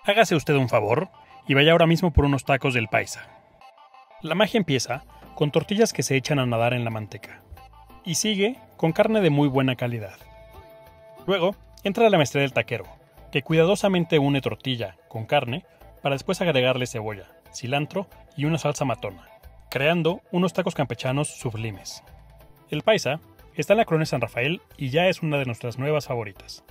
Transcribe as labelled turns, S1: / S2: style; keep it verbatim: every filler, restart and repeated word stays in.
S1: Hágase usted un favor y vaya ahora mismo por unos tacos del Paisa. La magia empieza con tortillas que se echan a nadar en la manteca. Y sigue con carne de muy buena calidad. Luego entra la maestría del taquero, que cuidadosamente une tortilla con carne para después agregarle cebolla, cilantro y una salsa matona, creando unos tacos campechanos sublimes. El Paisa está en la Colonia San Rafael y ya es una de nuestras nuevas favoritas.